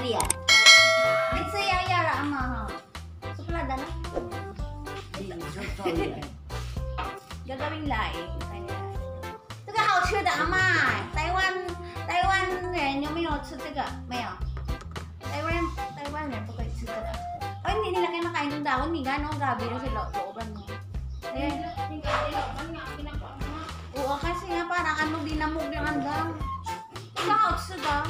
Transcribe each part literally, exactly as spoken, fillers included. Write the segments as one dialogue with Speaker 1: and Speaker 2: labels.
Speaker 1: Alia.
Speaker 2: It's a yayara ama ha. Suplada na. Gagawing laing. Kaya. 这个好吃的阿妈，台湾台湾人有没有吃这个？没有。台湾台湾人不可以吃这个。Oh, hindi nila kayo makain ng dahon, miga, no? Gabi na sila looban mo. Eh, oo, kasi nga parang ano, dinamog yung andang. Ikaw, outso daw.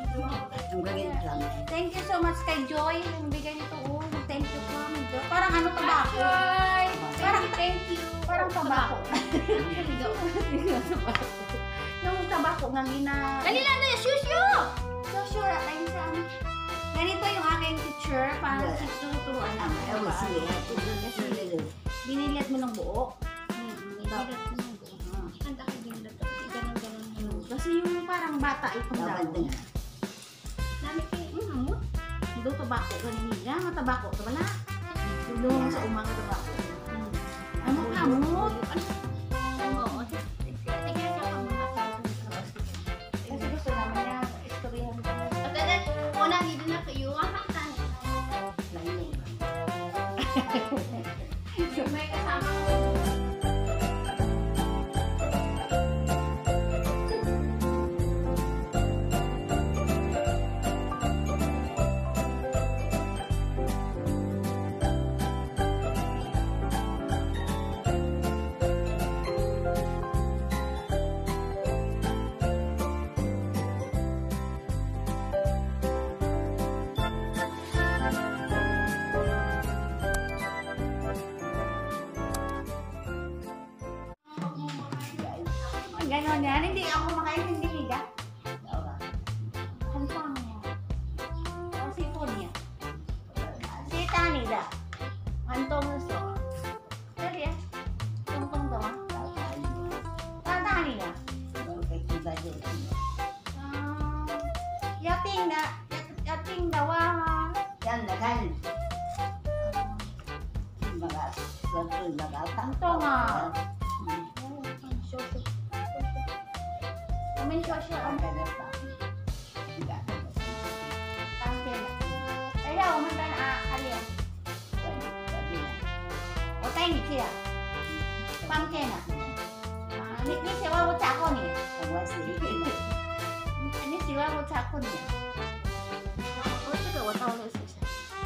Speaker 2: Thank you so much kay Joy. Yung bigay nito, oh. Thank you po. Parang ano, tabako. Parang thank you. Parang tabako. Yung tabako nga gina...
Speaker 1: Kanila na yung shushu!
Speaker 2: So sure, tayo sa ano. Ganito yung aking teacher, parang yeah. Tuturuan namin.
Speaker 1: Ewan siya.
Speaker 2: Biniliat mo ng buo.
Speaker 1: Binilat mo ng buo. Ang daki binilat. Ganon-ganon.
Speaker 2: Kasi yung parang bata itong daw.
Speaker 1: Dami kayo, yung hamot.
Speaker 2: Doon tabako, ganyan. Matabako, ito wala. Doon sa umaga tabako. Hamot, hamot.
Speaker 1: Oo. Tignan ka pa mga
Speaker 2: kasi gusto naman niya, istoryahan ko.
Speaker 1: At then, unang dito na kayo, ang kaktan. May kasama ko.
Speaker 2: Ganon yan, hindi ako makain, hindi higa. Ano pa mo? Ang sipon niya. Si Tanida. Antong gusto. Dali ah. Tungtong daw ah. Tanida. Yating na, yating daw ah.
Speaker 1: Yan na kan.
Speaker 2: Antong ah. Kumin siya siya ang kanya pa. Pangkela. Ayaw, umanda na kaliya. O tayo ni siya. Pangkela. Ni siya wawo chako ni. Ni siya wawo chako ni. O siya wawo tao na siya.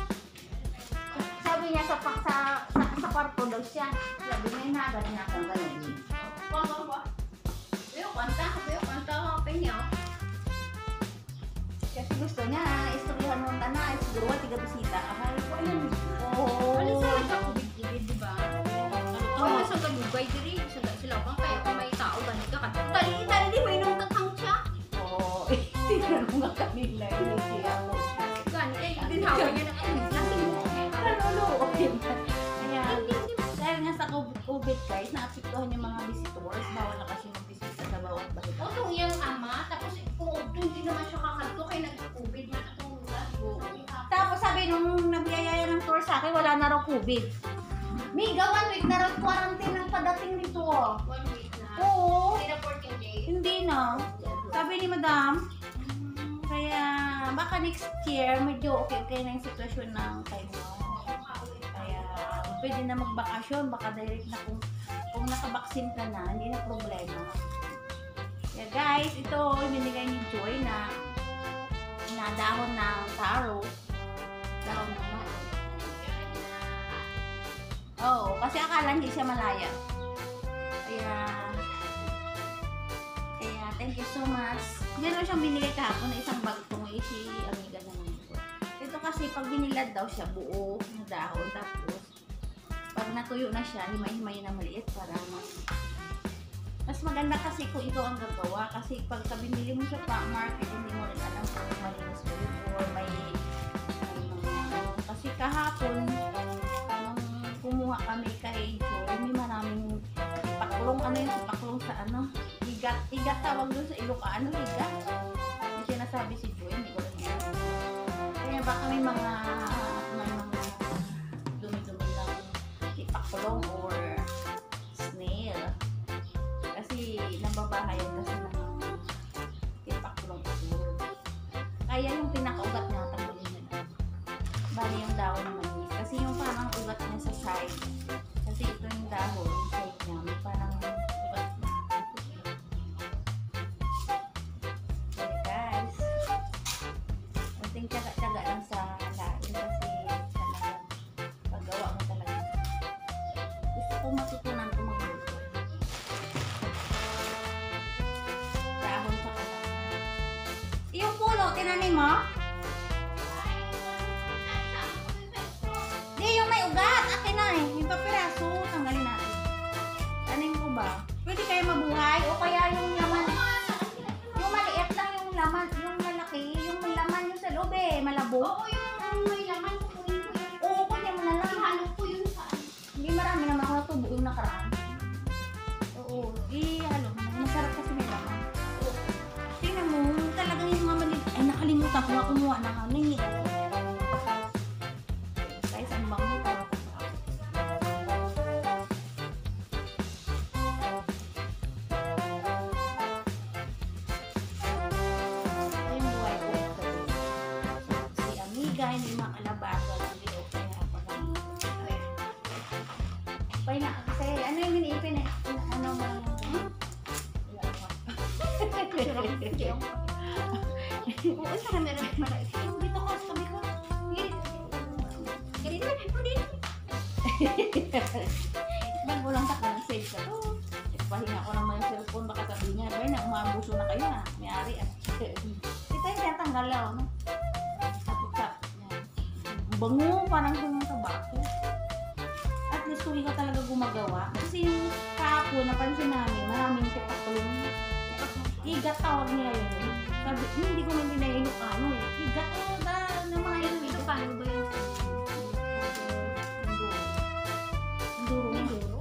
Speaker 2: Sabi niya sa sa sa kwarto daw siya. Sabi niya na ganun na kang ganun. Wah wah wah. Pero kwanta, pero kwanta ako niya. Kasi gusto niya, istoryahan mo ang tanay, siguro tiga bisita. Akala ko, ayun. Oo.
Speaker 1: Ano sa mga kubid-kubid, di ba? Ano sa galugay diri? Sila bang kaya kung may tao, ganit ka ka. Tali, tali, may nung tatang siya.
Speaker 2: Oo. Tingnan mo nga kanila, hindi siya ako.
Speaker 1: Ganit, eh, binhawa niya na kayo. Lasing mo.
Speaker 2: Naluluokin. Kaya, dahil nga sa COVID guys, naapektuhan yung mga visitors, bawal na kasi magbisita sa bawat bahay.
Speaker 1: O, itong iyang ama, tapos kung hindi naman siya kakadto, kaya nag-COVID na itong
Speaker 2: Tapos sabi nung nabiyaya ng tour sa akin, wala na raw COVID. Miga, one week na raw quarantine ang padating nito.
Speaker 1: One week na.
Speaker 2: Oo.
Speaker 1: Hindi na fourteen days.
Speaker 2: Hindi na. Sabi ni madam, kaya baka next year, medyo okay-okay na yung sitwasyon ng time mo. Kaya pwede na magbakasyon, baka direct na kung, kung nakabaksin ka na, hindi na problema. Kaya guys, ito binigay ni Joy na na dahon ng taro. Dahon ng mga. Oo, kasi akala hindi siya malaya. Kaya, kaya thank you so much. Meron siyang binigay kahapon na isang bag kung si amiga naman ko. Ito kasi pag binilad daw siya buo na dahon, tapos pag natuyo na siya, himay-himay na maliit para mas mas maganda kasi kung ikaw ang gagawa. Kasi pag binili mo sa market, hindi mo rin alam kung malinis mo yun or may, may mga, kasi kahapon nung kumuha kami kay Joy, may maraming paklong, ano yung paklong sa ano, igat, igat tawag doon sa Ilocano, igat. Yung sinasabi si Joy, hindi ko rin yan. Kaya baka may mga may mga dumi-dumi ng ipaklong or snail. Kasi nababahayan kasi ng ipaklong. Kaya yung pinakaugat niya, ugat niya sa side. Kasi ito yung dahon, yung side niya, may parang ugat na. Okay guys. Kunting tiyaga-tiyaga lang sa lain kasi talagang paggawa mo talaga. Gusto ko matutunan ko magluto. Dahon sa kalaman. Yung puno, tinanim mo? Di, yung may ugat. Akin na eh. Yung papiraso, tanggalin natin. Tanim ko ba? Pwede kayo mabuhay o kaya yung laman. Yung maliit lang yung laman. Yung malaki. Yung may laman yung sa loob eh. Malabo.
Speaker 1: Oo, yung may laman, kukunin ko yun.
Speaker 2: Oo, kunin mo na lang.
Speaker 1: Ihalo ko yun sa ano.
Speaker 2: Hindi marami naman ako natubo yung nakaraan. Oo. I-halo mo na. Masarap kasi may laman. Tingnan mo. Talagang yung mga maliit. Ay, nakalimutan ko nga kumuha ng ano eh. Guys, ang bango para ko sa ito yung buhay ko ito. Si Amiga, hindi makalabasa lang di o kaya pag pay na kasi ano yung iniipin eh. Ano mo lang yung wala ko.
Speaker 1: Oo, sa camera para ito.
Speaker 2: Dito ko, sabi ko.
Speaker 1: Ganito na, pwede.
Speaker 2: Bago lang takbo ng save ka to. Pahinga ko naman yung cellphone, baka sabi niya, bay na, umabuso na kayo ah. May-ari ah. Ito yung tinatanggal lang, no? Tapos-tapos niya. Bango, parang kung tabako. At least kung ikaw talaga gumagawa. Kasi yung kahapon, napansin namin, maraming tipatulong. Igat tawag nila yun. Sabi, hindi ko man dinahilok ano eh. Igat ko na, na mga yun.
Speaker 1: Ito, paano ba yun?
Speaker 2: Enduro. Enduro?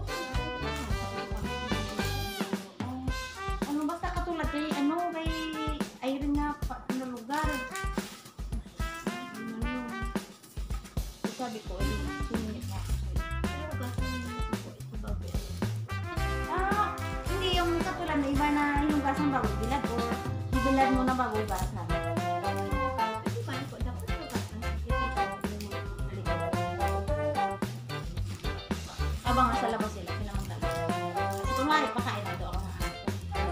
Speaker 2: Ano basta katulad kay ano kay Irene nga pa ano lugar. Ano yun? Sabi ko eh suminit nga ako sa'yo.
Speaker 1: Pero gato ito, ito bago.
Speaker 2: Ah, hindi yung katulad na iba na yung gasang bago bilad or ibilad mo na bago gasan.
Speaker 1: Ito, paano ko? Dapat ito gato.
Speaker 2: Abang nga sa labas sila, sila mong talaga. Kasi kunwari, pakain na doon ako ng hapon.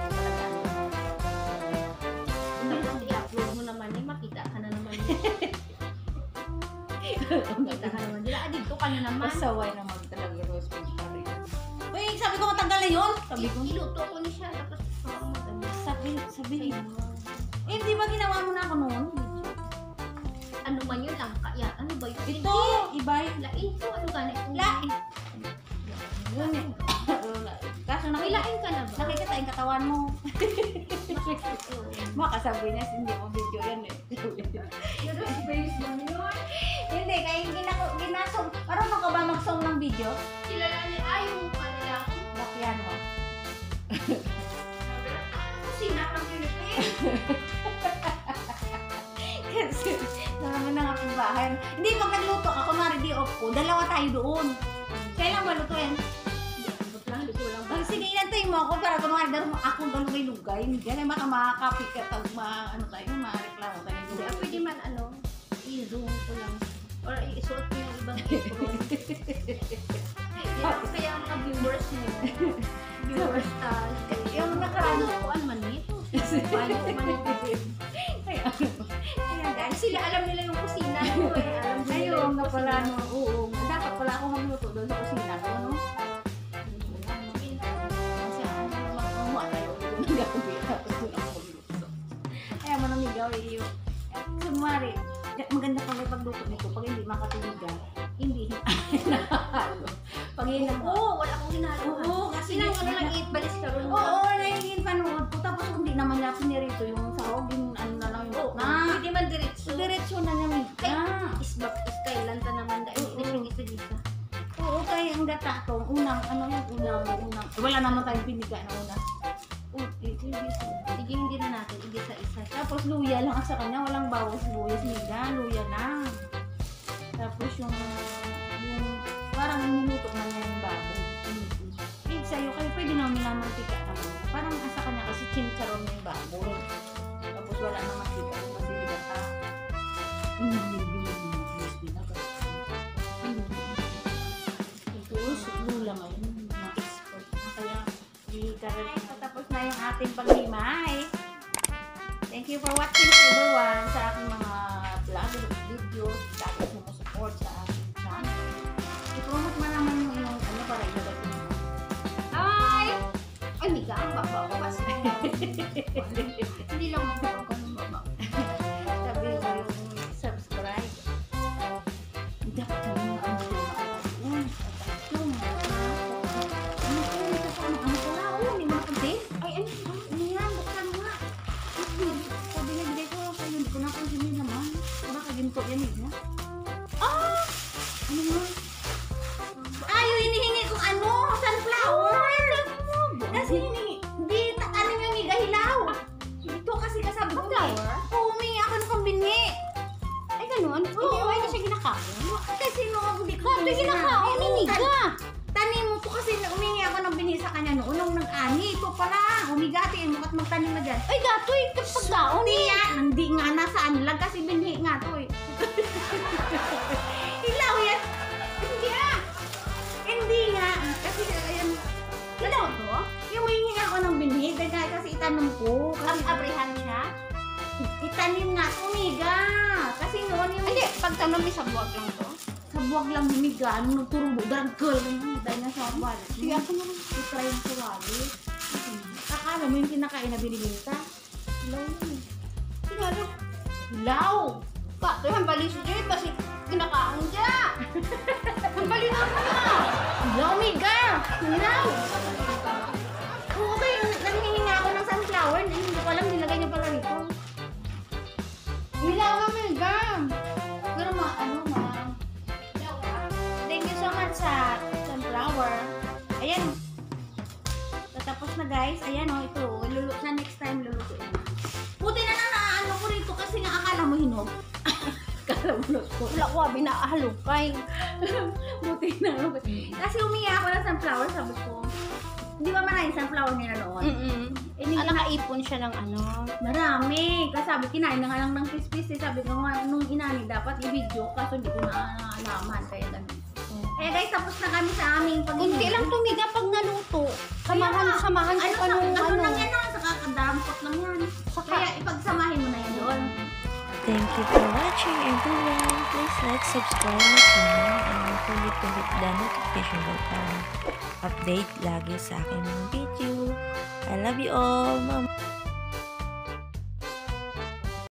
Speaker 1: Hindi kasi i-upload mo naman eh, makita ka na naman. Makita ka naman. Dila, dito ka na naman.
Speaker 2: Pasaway naman talaga roast beef curry. Uy, sabi ko matanggal na yun. Sabi ko,
Speaker 1: Iluto ko ni siya, tapos parang maganda.
Speaker 2: sabi, sabi. Eh, di ba ginawa mo na ako noon?
Speaker 1: Ano man yun lang, kaya ano ba yun?
Speaker 2: Ito, iba yun.
Speaker 1: Lain ko, ano ka na?
Speaker 2: Lain. Yun eh. Kaso
Speaker 1: May
Speaker 2: nakita,
Speaker 1: lain ka na ba?
Speaker 2: nakikita yung katawan mo. Makasabi niya, hindi mo video yan eh.
Speaker 1: Yun, space mo yun.
Speaker 2: Hindi, kaya yung ginako, ginasong, marunong ka ba mag-song ng video?
Speaker 1: Kilala niya, ay, yung kanila ako.
Speaker 2: Bakyan mo.
Speaker 1: Kasi nakang Philippines.
Speaker 2: Kasi, naman na nga bahay. Hindi, pag nagluto ako, kunwari di off ko, dalawa tayo doon. Kailan ba lutuin?
Speaker 1: Ba't lang, dito lang ba?
Speaker 2: Pag sige, inantay mo ako, para kunwari dalawa ako galugay-lugay. Hindi ka na baka makakapit ka, tag ma, ano tayo, mareklamo tayo.
Speaker 1: Hindi, ah, pwede man ano, i-zoom ko lang. Or i-suot ko yung ibang apron. Yan, kaya ang mga viewers niyo. Viewers tal.
Speaker 2: Yung nakaraan.
Speaker 1: Ano, ano man nito? Paano ko man ito?
Speaker 2: Kaya ano ba? Kaya guys,
Speaker 1: Sila alam nila yung kusina ko eh. Alam nila
Speaker 2: ayun
Speaker 1: yung
Speaker 2: nga pala,
Speaker 1: kusina.
Speaker 2: no, oo. Dapat pala ako magluto doon sa kusina ko, no? Kasi ako, magpamuha tayo ulit ng gabi. Tapos doon ako magluto. Kaya manamigaw iyo. Sumari, maganda pala yung pagluto nito. Pag hindi makatuligan, hindi hinahalo. Pag hinahalo,
Speaker 1: Oo, wala akong ginalo.
Speaker 2: Oo, kasi-
Speaker 1: Sinang ko na lang i-balis ka ron.
Speaker 2: oo, nahingin panood ko. Tapos hindi naman niya pinirito yung sahog, yung ano na lang yung
Speaker 1: Oo,
Speaker 2: na.
Speaker 1: pwede man diretso.
Speaker 2: Diretso na niya,
Speaker 1: Ay,
Speaker 2: Mika.
Speaker 1: isbak is kailan ta naman dahil
Speaker 2: Oo.
Speaker 1: hindi siya isa-isa.
Speaker 2: Oo, kaya ang data to, unang, ano yung unang, unang, wala naman tayong piniga na unang. Oh, ito yung biso.
Speaker 1: Sige, hindi na natin igisa-isa.
Speaker 2: Tapos luya lang sa kanya, walang bawang sibuyas, miga, luya lang. Tapos yung, yung, parang minuto na niya yung baboy. Eh, sa'yo, kayo pwede naman minamantika naman. Parang asa kanya kasi chincharon na yung baboy. Tapos wala namang tika, kasi bigata. Mm, ating paghimay. Thank you for watching everyone sa aking mga vlog, videos, lagi sumusupport sa aking channel. I-promote mo naman yung yung ano para ilagay ko.
Speaker 1: Ay! Ay, miga, ang baba ko kasi. Hindi lang ako ganun baba.
Speaker 2: Sabi mo yung subscribe. Dapat kami mga ano yung yung ano ko ito pa ano ko na oh, hindi mo nakabit. Ay, ano ano yan? Buksan mo nga. Sabi niya, bigay ko lang sa'yo. Hindi ko na konsumir naman. Baka kaginto yan eh. no? Ah! Ano nga? Ay, yung hinihingi kong ano, sunflower. Kasi hinihingi, hindi, ta- ano yung higa hilaw. Ito kasi kasabi ko eh. Oo, humingi ako ng pambinhi.
Speaker 1: Ay, ganun?
Speaker 2: Oo.
Speaker 1: Hindi, why na siya ginakaon?
Speaker 2: Kasi no, hindi ko
Speaker 1: Ito ginakaon, iniga.
Speaker 2: Tanim mo to kasi umingi ako ng binhi sa kanya noon nung nag-ani. Ito pala, umigatiin mo at magtanim na dyan.
Speaker 1: Ay, gato eh, kapagdaon
Speaker 2: Hindi
Speaker 1: eh.
Speaker 2: yan, hindi nga nasaan lang kasi binhi nga to eh. Hilaw yan. Hindi ah. Hindi nga. Kasi ayan.
Speaker 1: Hilaw to?
Speaker 2: Yung humingi ako ng binhi, dahil kasi itanong ko. Kasi
Speaker 1: Abrihan siya?
Speaker 2: itanim nga, umiga. Kasi noon yung
Speaker 1: Hindi, pagtanong may sabuag lang to.
Speaker 2: sa buwag lang humiga, nung nagturubo, daraggal. Dahil nga sa wallet.
Speaker 1: Sige, ako naman.
Speaker 2: Itry yung sa wallet. Akala mo yung kinakain na binibinta? Hilaw yun eh.
Speaker 1: Siguro.
Speaker 2: Hilaw!
Speaker 1: Gato, hambali si Jade, kasi ginakaon siya. Hambali na ako na.
Speaker 2: Hilaw, umiga! Hilaw! Oo, okay. Nanghihingi nga ako ng sunflower. Hindi ko alam, nilagay niya pala rito.
Speaker 1: Hilaw ka, Melga.
Speaker 2: Pero ma, ano ma? Thank you so much sa sunflower. Ayan. Tatapos na guys. Ayan o, oh, ito. Lulu na next time lulutuin. Buti na na naano ko rito kasi nga akala mo hinog. Akala mo luto.
Speaker 1: Wala ko, binahalukay.
Speaker 2: Buti na. Kasi humingi ako ng sunflower, sabi ko. Di ba maraming sunflower nila noon?
Speaker 1: Mm-mm.
Speaker 2: Eh, hindi
Speaker 1: Ah,
Speaker 2: na-
Speaker 1: nakaipon siya ng ano.
Speaker 2: Marami. Kasi sabi, kinain na nga lang ng pispis eh. Sabi ko nga, nung inani dapat i-video. Kaso hindi ko na naalaman. Kaya ganun. Eh guys, tapos na kami sa aming pag
Speaker 1: Kunti lang tumiga pag naluto. Samahan,
Speaker 2: Kaya nga,
Speaker 1: samahan ko
Speaker 2: ano,
Speaker 1: pa nung
Speaker 2: ano,
Speaker 1: ano.
Speaker 2: lang yan ah, saka kadampot lang yan.
Speaker 1: Saka,
Speaker 2: Kaya ipagsamahin mo na yan doon.
Speaker 3: Thank you for watching everyone. Please like, subscribe my channel and click the notification bell para update lagi sa aking mga video. I love you all. Mama.